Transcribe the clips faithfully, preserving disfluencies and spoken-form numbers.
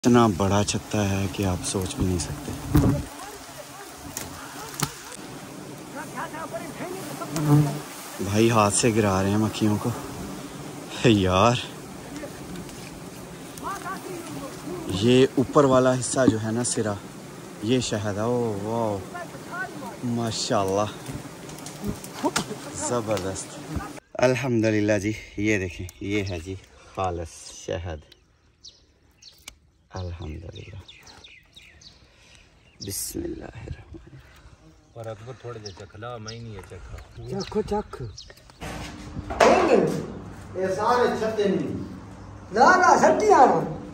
इतना बड़ा छत्ता है कि आप सोच भी नहीं सकते। भाई हाथ से गिरा रहे हैं मक्खियों को यार। ये ऊपर वाला हिस्सा जो है ना सिरा, ये शहद है। ओ वाह माशाल्लाह ज़बरदस्त। अल्हम्दुलिल्लाह जी, ये देखें ये है जी खालिस शहद। अल्हम्दुलिल्लाह बिस्मिल्लाहिर्रहमानिर्रहीम। पर अकबर थोड़े जे चखला मैं नहीं है चखा चख चख ये सारे छत्ते नहीं ना ना सत्तियां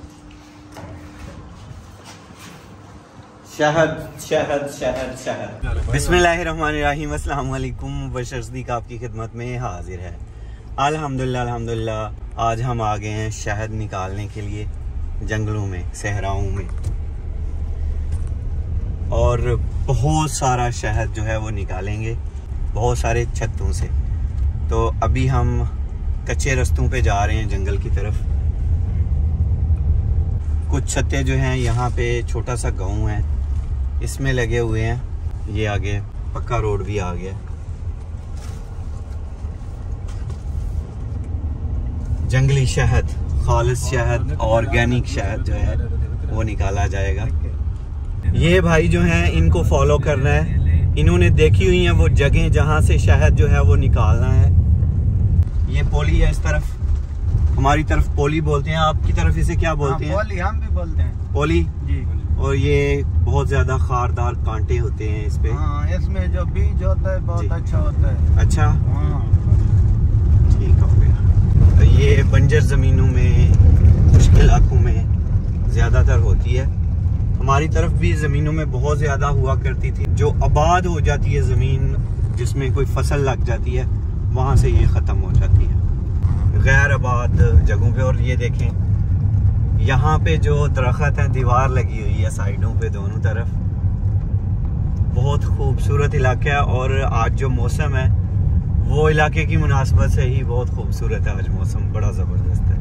शहद शहद शहद शहद। बिस्मिल्लाहिर्रहमानिर्रहीम। अस्सलाम वालेकुम। बशर सदीक आपकी खिदमत में हाजिर है। अल्हम्दुलिल्लाह अल्हम्दुलिल्लाह आज हम आ गए हैं शहद निकालने के लिए जंगलों में, सहराओं में, और बहुत सारा शहद जो है वो निकालेंगे बहुत सारे छत्तों से। तो अभी हम कच्चे रास्तों पे जा रहे हैं जंगल की तरफ। कुछ छत्ते जो हैं यहाँ पे छोटा सा गांव है इसमें लगे हुए हैं। ये आगे पक्का रोड भी आ गया। जंगली शहद, खालिस शहद, ऑर्गेनिक शहद जो है वो निकाला जाएगा। ये भाई जो हैं इनको फॉलो करना है। इन्होंने देखी हुई हैं वो जगह जहाँ से शहद जो है वो निकालना है। ये पोली है इस तरफ, हमारी तरफ पोली बोलते हैं, आपकी तरफ इसे क्या बोलते हैं? पोली हम भी बोलते हैं। पोली जी। और ये बहुत ज्यादा खारदार कांटे होते हैं इस पे। हाँ, इसमें जो बीज होता है बहुत अच्छा होता है। अच्छा हाँ। ठीक हो गया। ये बंजर ज़मीनों में, खुश्क इलाकों में ज़्यादातर होती है। हमारी तरफ भी ज़मीनों में बहुत ज़्यादा हुआ करती थी। जो आबाद हो जाती है ज़मीन, जिसमें कोई फसल लग जाती है, वहाँ से ये ख़त्म हो जाती है गैर आबाद जगहों पे। और ये देखें यहाँ पे जो दरख्त है, दीवार लगी हुई है साइडों पे दोनों तरफ। बहुत खूबसूरत इलाका है। और आज जो मौसम है वो इलाके की मुनासबत से ही बहुत खूबसूरत है। आज मौसम बड़ा ज़बरदस्त है।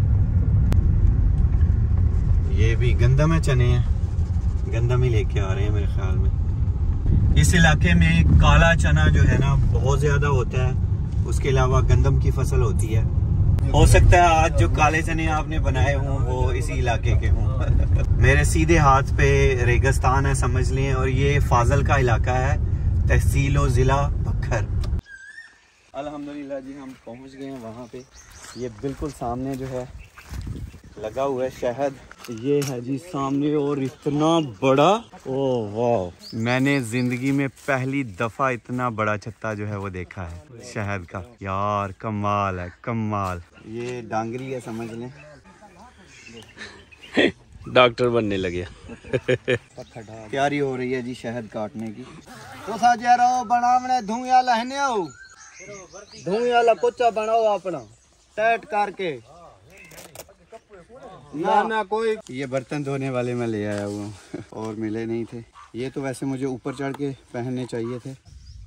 ये भी गंदम है, चने हैं, गंदम ही लेके आ रहे हैं मेरे ख्याल में। इस इलाके में काला चना जो है ना बहुत ज़्यादा होता है। उसके अलावा गंदम की फसल होती है। हो सकता है आज जो काले चने आपने बनाए हों वो इसी इलाके के हों। मेरे सीधे हाथ पे रेगिस्तान है समझ लें। और ये फाजल का इलाका है, तहसील और ज़िला बखर। अल्हम्दुलिल्लाह जी हम पहुंच गए हैं वहाँ पे। ये बिल्कुल सामने जो है लगा हुआ है शहद। ये है जी सामने, और इतना बड़ा, ओह वाह, मैंने जिंदगी में पहली दफा इतना बड़ा छत्ता जो है वो देखा है शहद का। यार कमाल है, कमाल। ये डांगरी है समझ लें। डॉक्टर बनने लगे। तैयारी हो रही है जी शहद काटने की। तो साजे रहो बनावने धुइयां लहने आओ, धुइयां ला पोचा बनाओ अपना टाइट करके। ना ना कोई ये बर्तन धोने वाले मैं ले आया हुआ हूँ और मिले नहीं थे। ये तो वैसे मुझे ऊपर चढ़ के पहनने चाहिए थे।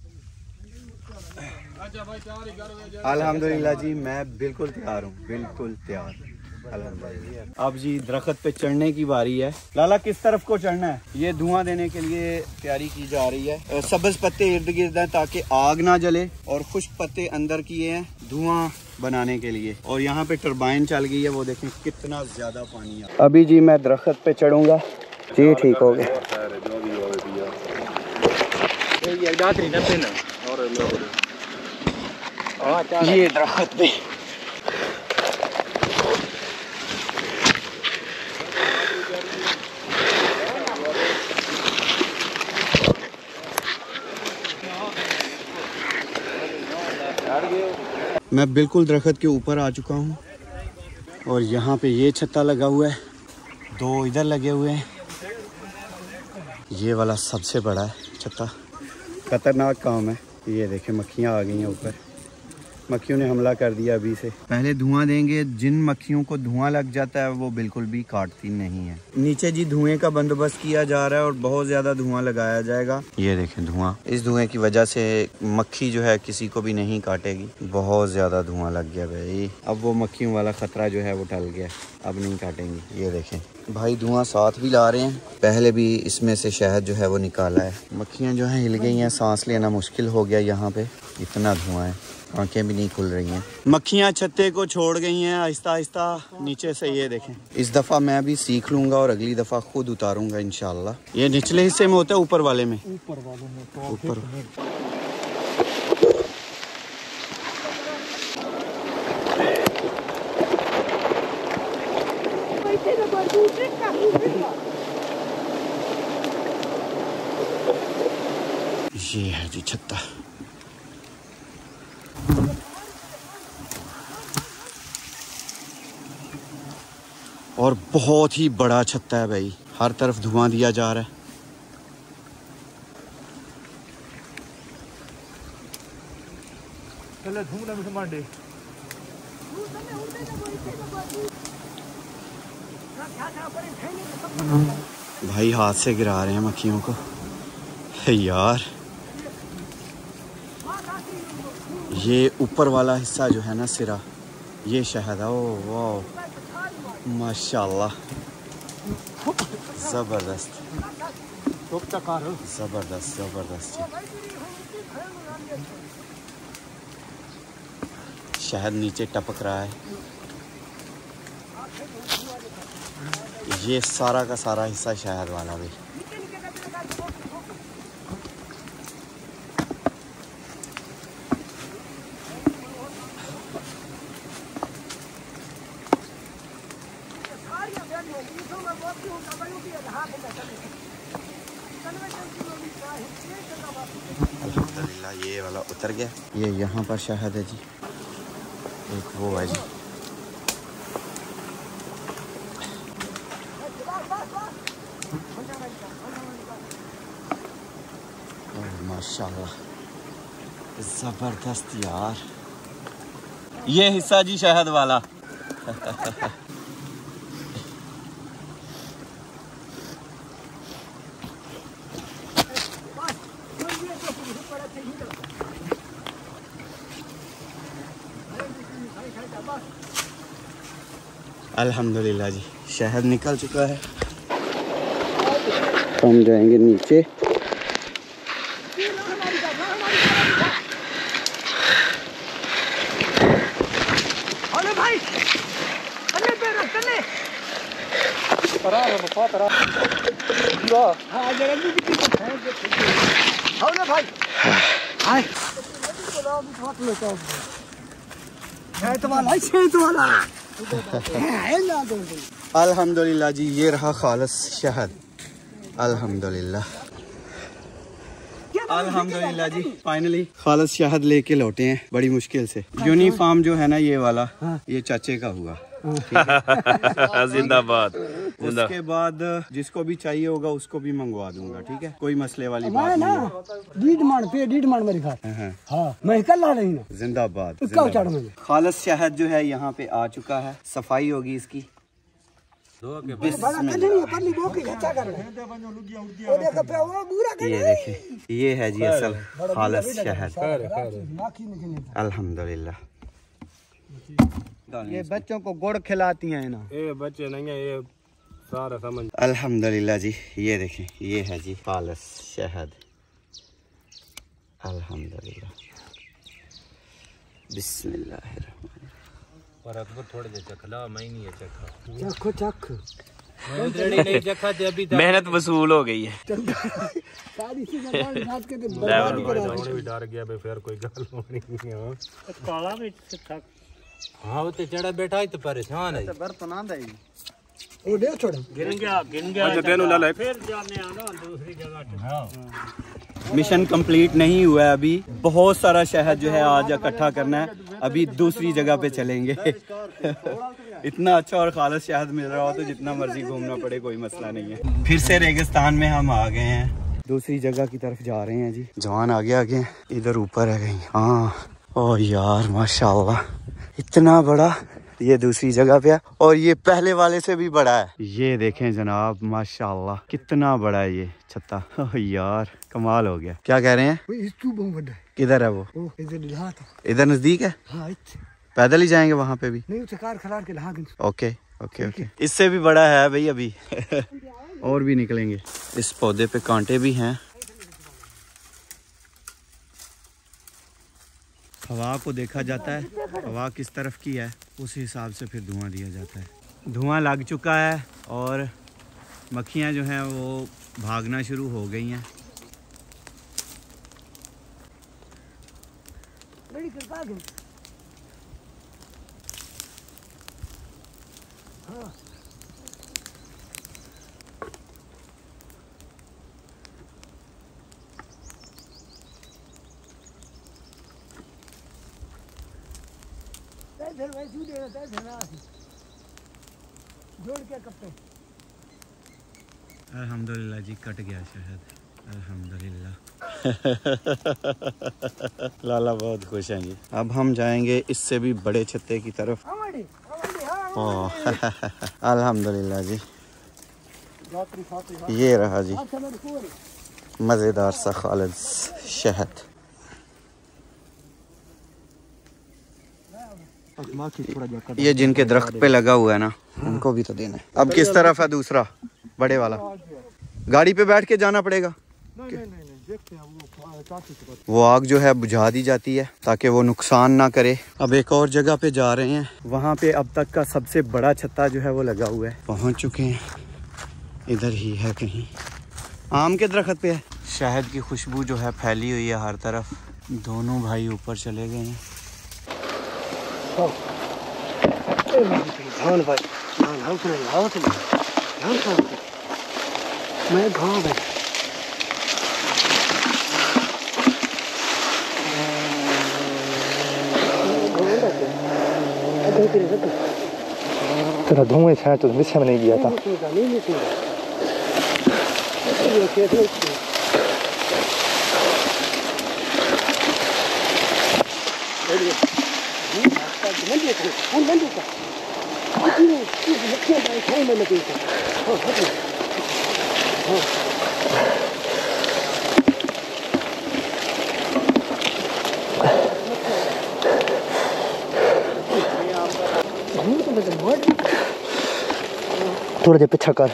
अल्हम्दुलिल्लाह जी मैं बिल्कुल तैयार हूँ, बिल्कुल तैयार। अल्हम्दुलिल्लाह। अब जी दरख्त पे चढ़ने की बारी है। लाला किस तरफ को चढ़ना है? ये धुआं देने के लिए तैयारी की जा रही है। सब्ज पत्ते इर्द गिर्द हैं ताकि आग ना जले, और खुश्क पत्ते अंदर किए हैं धुआं बनाने के लिए। और यहाँ पे टरबाइन चल गई है, वो देखें कितना ज्यादा पानी है। अभी जी मैं दरख्त पे चढ़ूंगा जी। ठीक हो गया। ये दरख्त पे मैं बिल्कुल दरख्त के ऊपर आ चुका हूँ। और यहाँ पे ये छत्ता लगा हुआ है, दो इधर लगे हुए हैं। ये वाला सबसे बड़ा है छत्ता। खतरनाक काम है। ये देखें मक्खियाँ आ गई हैं ऊपर। मक्खियों ने हमला कर दिया अभी से। पहले धुआं देंगे, जिन मक्खियों को धुआं लग जाता है वो बिल्कुल भी काटती नहीं है। नीचे जी धुएं का बंदोबस्त किया जा रहा है और बहुत ज्यादा धुआं लगाया जाएगा। ये देखें धुआं, इस धुएं की वजह से मक्खी जो है किसी को भी नहीं काटेगी। बहुत ज्यादा धुआं लग गया भाई, अब वो मक्खियों वाला खतरा जो है वो टल गया, अब नहीं काटेंगी। ये देखें भाई धुआं साथ भी ला रहे हैं, पहले भी इसमें से शहद जो है वो निकाला है। मक्खियाँ जो हैं हिल गई हैं, सांस लेना मुश्किल हो गया यहाँ पे, इतना धुआं है, आंखें भी नहीं खुल रही हैं। मक्खियाँ छत्ते को छोड़ गई हैं आहिस्ता आहिस्ता नीचे से। ये देखें इस दफ़ा मैं भी सीख लूँगा और अगली दफ़ा खुद उतारूँगा इंशाल्लाह। ये निचले हिस्से में होता है ऊपर वाले में? ऊपर वाले में। ऊपर ये है जी छत्ता। और बहुत ही बड़ा छत्ता है भाई, हर तरफ धुआं दिया जा रहा है। भाई हाथ से गिरा रहे हैं मक्खियों को यार। ये ऊपर वाला हिस्सा जो है ना सिरा, ये शहद है। ओ वाह माशाल्लाह, जबरदस्त जबरदस्त जबरदस्त। शहद नीचे टपक रहा है। ये सारा का सारा हिस्सा शहद वाला भी। अल्हम्दुलिल्लाह ये वाला उतर गया। ये यहाँ पर शहद है जी, एक वो है जी। माशाल्लाह जबरदस्त यार, ये हिस्सा जी शहद वाला। अल्हम्दुलिल्लाह जी शहद निकल चुका है। हम जाएंगे नीचे। अल्हम्दुलिल्लाह जी ये रहा खालिस शहद। अल्हम्दुलिल्लाह अल्हम्दुलिल्लाह जी फाइनली खालिस शहद लेके लौटे हैं बड़ी मुश्किल से। यूनिफॉर्म जो है ना ये वाला, ये चाचे का हुआ। जिंदाबाद। उसके बाद जिसको भी चाहिए होगा उसको भी मंगवा दूंगा, ठीक है, कोई मसले वाली बात नहीं है। डीड मान पे डीड मान मेरे घर। हाँ मैं कल ला रही हूँ। जिंदाबाद। जिंदाबाद। खालिस शहद जो है यहाँ पे आ चुका है, सफाई होगी इसकी। ये देखिए ये है जी असल खालिस शहद। अल्हम्दुलिल्लाह। ये बच्चों को गुड़ खिलाती हैं ना, ये बच्चे नहीं है, ये सारा समझ। अल्हम्दुलिल्लाह जी ये देखें ये है जी खालिस शहद। अल्हम्दुलिल्लाह। बिस्मिल्लाहिर्रहमानिर्रहीम। पर अकबर थोड़े जे चखला, मैं नहीं है चखा। चख चख नहीं चखा थे अभी। मेहनत वसूल हो गई है। सारी चीजें बात के भी डर गया भाई, फिर कोई गल होनी नहीं है। काला में चख। हाँ वो तो चढ़ा बैठा है तो परेशान है। बर्तन आंदा ही वो दे छोड़ गिन गया गिन गया। अच्छा तेनू ला ले, फिर जाने आना दूसरी जगह। हां मिशन कंप्लीट नहीं हुआ है अभी, बहुत सारा शहद जो है आज इकट्ठा करना है, अभी दूसरी जगह पे चलेंगे। इतना अच्छा और खालिस शहद मिल रहा हो तो जितना मर्जी घूमना पड़े कोई मसला नहीं है। फिर से रेगिस्तान में हम आ गए हैं, दूसरी जगह की तरफ जा रहे हैं जी। जवान आगे आगे इधर ऊपर है कहीं। हाँ ओ यार माशाल्लाह इतना बड़ा ये दूसरी जगह पे है और ये पहले वाले से भी बड़ा है। ये देखें जनाब माशाल्लाह कितना बड़ा है ये छत्ता। ओह यार कमाल हो गया। क्या कह रहे हैं? किधर है वो? इधर नजदीक है? पैदल ही जाएंगे वहाँ पे भी? नहीं कार खड़ा के लहा। Okay okay okay. इससे भी बड़ा है भाई अभी और भी निकलेंगे। इस पौधे पे कांटे भी हैं। हवा को देखा जाता है, हवा किस तरफ की है उस हिसाब से फिर धुआं दिया जाता है। धुआं लग चुका है और मक्खियाँ जो हैं वो भागना शुरू हो गई हैं। हाँ। अल्हम्दुलिल्लाह जी कट गया शहद। अल्हम्दुलिल्लाह लाला बहुत खुश हैं जी। अब हम जाएंगे इससे भी बड़े छत्ते की तरफ। अल्हम्दुलिल्लाह जी ये रहा जी मज़ेदार सा खालिद शहद। ये जिनके दरख्त पे लगा हुआ है ना उनको भी तो देना है। अब किस तरफ है दूसरा बड़े वाला? गाड़ी पे बैठ के जाना पड़ेगा। नहीं, नहीं, नहीं, देखते हैं वो, वो आग जो है बुझा दी जाती है ताकि वो नुकसान ना करे। अब एक और जगह पे जा रहे हैं, वहाँ पे अब तक का सबसे बड़ा छत्ता जो है वो लगा हुआ है। पहुँच चुके हैं, इधर ही है कहीं, आम के दरख्त पे है। शहद की खुशबू जो है फैली हुई है हर तरफ। दोनों भाई ऊपर चले गए हैं। मैं घाव है तेरा धुएं छाया तो मिसे में नहीं गया था। थोड़ा देर पीछा कर।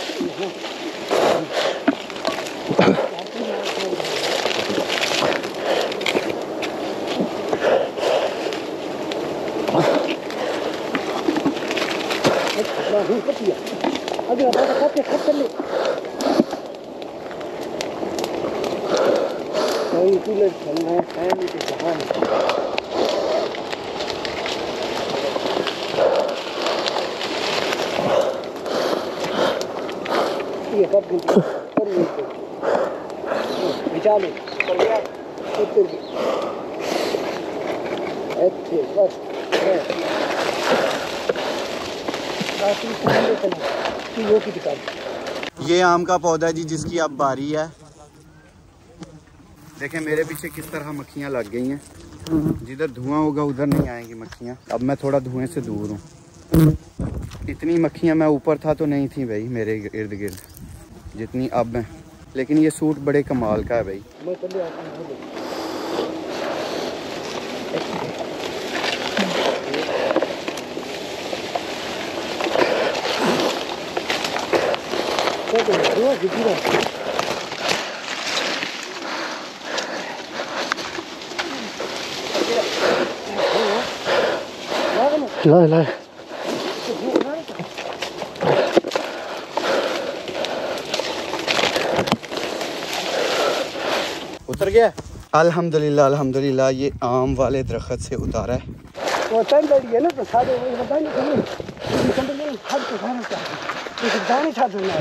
ये आम का पौधा जी जिसकी अब बारी है। देखें मेरे पीछे किस तरह मक्खियाँ लग गई हैं। जिधर धुआं होगा उधर नहीं आएंगी मक्खियाँ। अब मैं थोड़ा धुएं से दूर हूँ। इतनी मक्खियाँ मैं ऊपर था तो नहीं थी भाई मेरे इर्द गिर्द जितनी अब है। लेकिन ये सूट बड़े कमाल का है भाई। ला ला उतर गया। अल्हम्दुलिल्लाह अल्हम्दुलिल्लाह ये आम वाले दरख्त से उतारा है। वो तन लड़ी है ना तो सारे वो बता नहीं कहीं कंपनी हर को खाना चाहिए तो जाने चाहते हैं।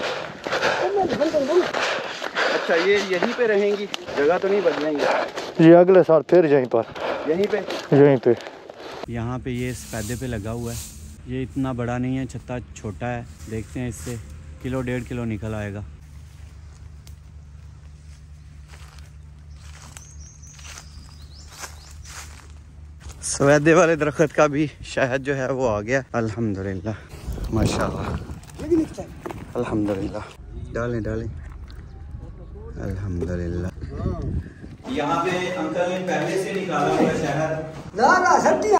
अच्छा ये यहीं पे रहेंगी, जगह तो नहीं बदलेंगे? ये अगले साल फिर यहीं पर यहीं पे यहीं पे यहाँ पे ये इस पैदे पे लगा हुआ है। ये इतना बड़ा नहीं है, छत्ता छोटा है। देखते हैं इससे किलो डेढ़ किलो निकल आएगा। सवेदे वाले दरख्त का भी शहद जो है वो आ गया अल्हम्दुलिल्लाह माशाल्लाह अल्हम्दुलिल्लाह। डालें डालें अल्हम्दुलिल्लाह। यहाँ पे अंकल ने पहले से निकाला हुआ शहद ना ना सब्जी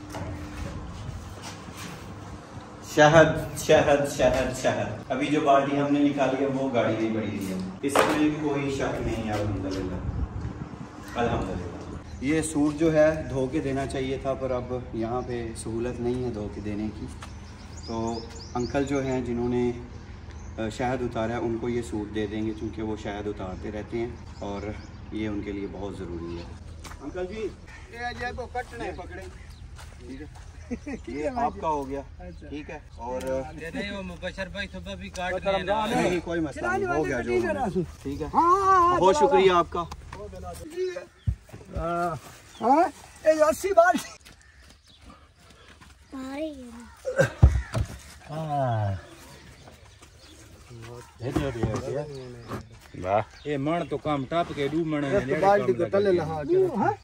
शहद शहद शहद शहद। अभी जो बाल्टी हमने निकाली है वो गाड़ी में पड़ी हुई है, इसमें कोई शक नहीं है अल्हम्दुलिल्लाह अल्हम्दुलिल्लाह। ये सूट जो है धो के देना चाहिए था, पर अब यहाँ पे सहूलत नहीं है धो के देने की, तो अंकल जो हैं जिन्होंने शहद उतारा है उनको ये सूट दे देंगे, क्योंकि वो शहद उतारते रहते हैं और ये उनके लिए बहुत ज़रूरी है। अंकल जी ये को कटने पकड़े, ठीक है ये आपका हो गया, ठीक है। और मुबशर भाई सुबह भी काट नहीं, कोई मसला नहीं, हो गया जो, ठीक है। बहुत शुक्रिया आपका। अस्सी बार ये मण तो काम टाप के डू मण बाल्टी को तले लगा के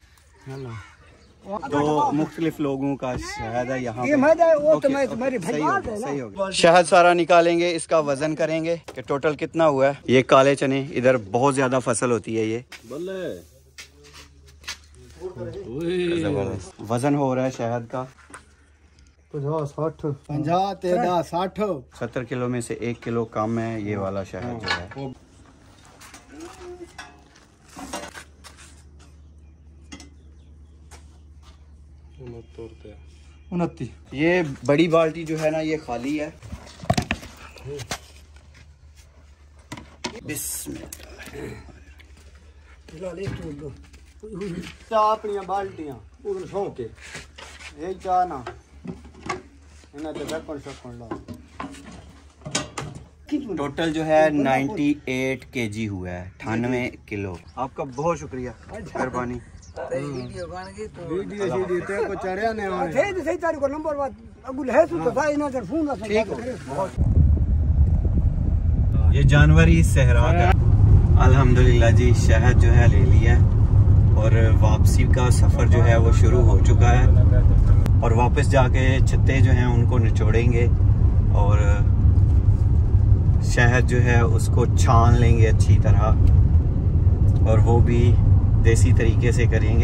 तो मुख्तलिफ लोगों का शहद है यहाँ ये पे। वो तो मैं ओके, तुम्हारी सही भाई हो बात गया, है सही ना। हो गया। शहद सारा निकालेंगे, इसका वजन करेंगे कि टोटल कितना हुआ है। ये काले चने इधर बहुत ज्यादा फसल होती है, ये जबरदस्त वजन हो रहा है शहद का साठ पंजाह तेरह साठ सत्तर किलो में से एक किलो कम है ये वाला शहद जो है। उनतीस। ये बड़ी बाल्टी जो है ना ये खाली है। चाह अपनी बाल्टियां उन सौ के ये चाह ना इन्हें तो ढक्कन शक्कन ला। टोटल जो है अट्ठानवे केजी हुआ है, अठानवे किलो। आपका बहुत शुक्रिया, मेहरबानी। वीडियो वीडियो ते को चढ़या ने आने थे सही तारीख को नंबर बात अगुल है तो साई नजर फोन ना ठीक हो। ये जानवर ही सहरा का अल्हम्दुलिल्लाह जी शहद जो है ले लिया और वापसी का सफर जो है वो शुरू हो चुका है और वापस जाके छत्ते जो हैं उनको निचोड़ेंगे और शहद जो है उसको छान लेंगे अच्छी तरह और वो भी देसी तरीके से करेंगे।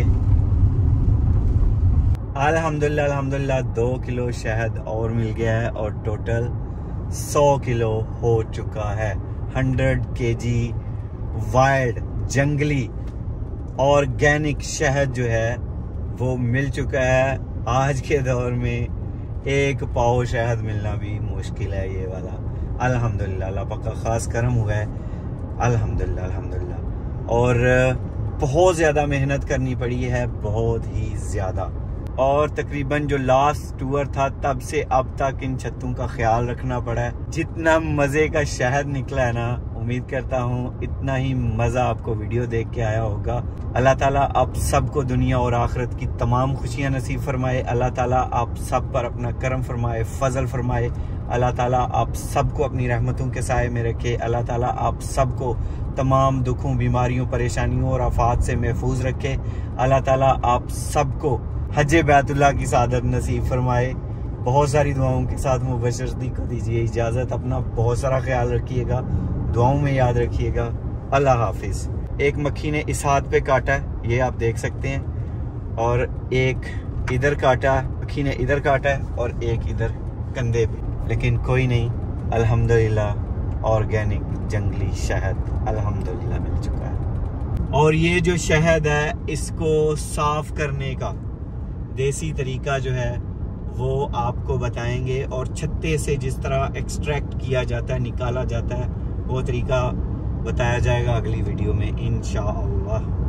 अल्हम्दुलिल्लाह अल्हम्दुलिल्लाह दो किलो शहद और मिल गया है और टोटल सौ किलो हो चुका है। हंड्रेड केजी वाइल्ड जंगली ऑर्गेनिक शहद जो है वो मिल चुका है। आज के दौर में एक पाव शहद मिलना भी मुश्किल है ये वाला। अल्हम्दुलिल्लाह अल्लाह पाक का खास करम हुआ है अल्हम्दुलिल्लाह अल्हम्दुलिल्लाह। और बहुत ज़्यादा मेहनत करनी पड़ी है, बहुत ही ज़्यादा। और तकरीबन जो लास्ट टूर था तब से अब तक इन छत्तों का ख्याल रखना पड़ा है। जितना मज़े का शहद निकला है ना, उम्मीद करता हूँ इतना ही मज़ा आपको वीडियो देख के आया होगा। अल्लाह ताला आप सबको दुनिया और आखिरत की तमाम खुशियाँ नसीब फरमाए। अल्लाह ताला आप सब पर अपना करम फरमाए, फजल फरमाए। अल्लाह ताला आप सबको अपनी रहमतों के साए में रखे। अल्लाह ताला आप सबको तमाम दुखों, बीमारियों, परेशानियों और आफात से महफूज रखे। अल्लाह ताला आप सबको हज बैतुल्लाह की सादत नसीब फरमाए। बहुत सारी दुआओं के साथ मुबशर सदीक को दीजिए इजाज़त। अपना बहुत सारा ख्याल रखिएगा, दुआओं में याद रखिएगा। अल्लाह हाफिज़। एक मक्खी ने इस हाथ पे काटा है, ये आप देख सकते हैं, और एक इधर काटा है, मक्खी ने इधर काटा है और एक इधर कंधे पे, लेकिन कोई नहीं। अल्हम्दुलिल्लाह ऑर्गेनिक जंगली शहद अल्हम्दुलिल्लाह मिल चुका है। और ये जो शहद है इसको साफ करने का देसी तरीका जो है वो आपको बताएंगे और छत्ते से जिस तरह एक्सट्रैक्ट किया जाता है, निकाला जाता है, वो तरीका बताया जाएगा अगली वीडियो में इंशाअल्लाह।